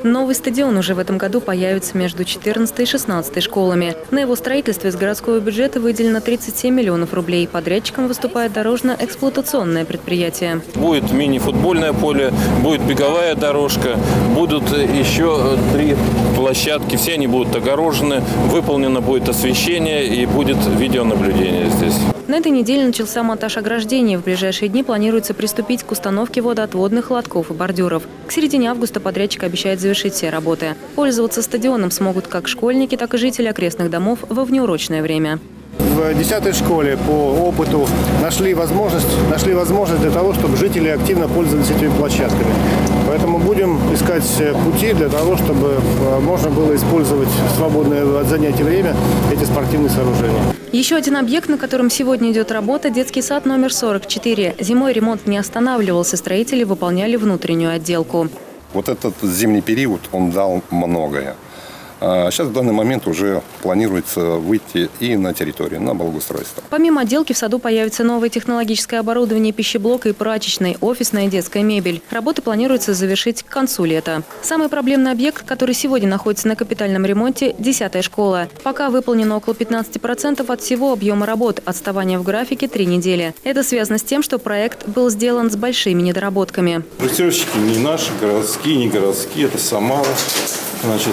Новый стадион уже в этом году появится между 14 и 16 школами. На его строительство из городского бюджета выделено 37 миллионов рублей. Подрядчиком выступает дорожно-эксплуатационное предприятие. Будет мини-футбольное поле, будет беговая дорожка, будут еще 3 площадки. Все они будут огорожены, выполнено будет освещение и будет видеонаблюдение здесь. На этой неделе начался монтаж ограждений. В ближайшие дни планируется приступить к установке водоотводных лотков и бордюров. К середине августа подрядчик обещает завершить все работы. Пользоваться стадионом смогут как школьники, так и жители окрестных домов во внеурочное время. В 10-й школе по опыту нашли возможность для того, чтобы жители активно пользовались этими площадками. Поэтому будем искать пути для того, чтобы можно было использовать в свободное от занятий время эти спортивные сооружения. Еще один объект, на котором сегодня идет работа – детский сад номер 44. Зимой ремонт не останавливался, строители выполняли внутреннюю отделку. Вот этот зимний период, он дал многое. Сейчас в данный момент уже планируется выйти и на территорию, на благоустройство. Помимо отделки в саду появится новое технологическое оборудование пищеблока и прачечной, офисная и детская мебель. Работы планируется завершить к концу лета. Самый проблемный объект, который сегодня находится на капитальном ремонте – 10-я школа. Пока выполнено около 15% от всего объема работ, отставание в графике 3 недели. Это связано с тем, что проект был сделан с большими недоработками. Проектировщики не наши, городские, не городские, это Самара. Значит,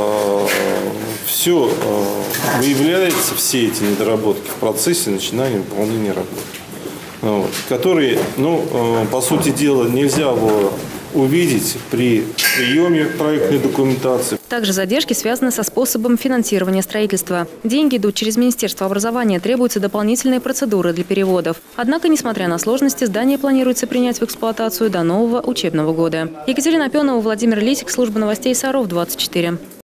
все выявляется, все эти недоработки в процессе начинания выполнения работ, которые, по сути дела, нельзя было увидеть при приеме проектной документации. Также задержки связаны со способом финансирования строительства. Деньги идут через Министерство образования, требуются дополнительные процедуры для переводов. Однако, несмотря на сложности, здание планируется принять в эксплуатацию до нового учебного года. Екатерина Пенова, Владимир Лисик, служба новостей Саров 24.